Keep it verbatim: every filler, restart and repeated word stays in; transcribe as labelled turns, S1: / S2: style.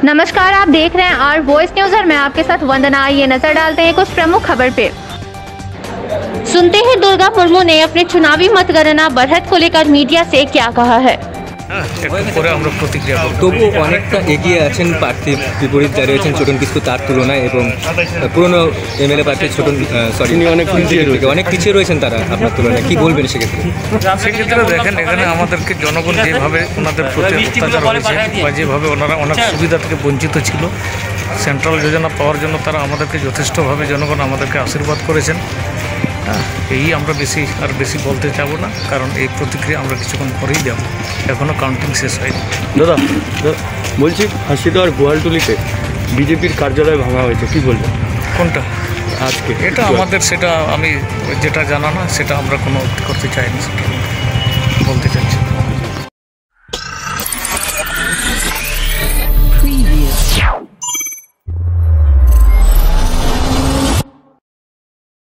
S1: नमस्कार, आप देख रहे हैं आर वॉइस न्यूज और मैं आपके साथ वंदना। आइए नजर डालते हैं कुछ प्रमुख खबर पे। सुनते हैं दुर्गा मुर्मू ने अपने चुनावी मतगणना बढ़त को लेकर मीडिया से क्या कहा है।
S2: তবুও অনেকটা এগিয়ে আছেন প্রার্থী বিপরীত দাঁড়িয়েছেন ছোটন কিসকু তার তুলনায় এবং পুরনো এমএলএ প্রার্থী ছোটন সরি অনেক অনেক পিছিয়ে রয়েছেন তারা আপনার তুলনায়, কি বলবেন সেক্ষেত্রে?
S3: সেক্ষেত্রে দেখেন, এখানে আমাদেরকে জনগণ যেভাবে ওনাদের প্রতি অত্যাচার হয়েছে বা যেভাবে ওনারা অনেক সুবিধা থেকে বঞ্চিত ছিল, সেন্ট্রাল যোজনা পাওয়ার জন্য তারা আমাদেরকে যথেষ্টভাবে জনগণ আমাদেরকে আশীর্বাদ করেছেন। হ্যাঁ, এই আমরা বেশি আর বেশি বলতে চাবো না, কারণ এই প্রতিক্রিয়া আমরা কিছুক্ষণ পরেই দেবো, এখনও কাউন্টিং শেষ হয়নি।
S4: দাদা বলছি, হাসিদার গোয়ালটুলিতে বিজেপির কার্যালয় ভাঙা হয়েছে, কি বলবেন?
S3: কোনটা?
S4: আজকে
S3: এটা আমাদের, সেটা আমি যেটা জানা না সেটা আমরা কোনো করতে চাইনি।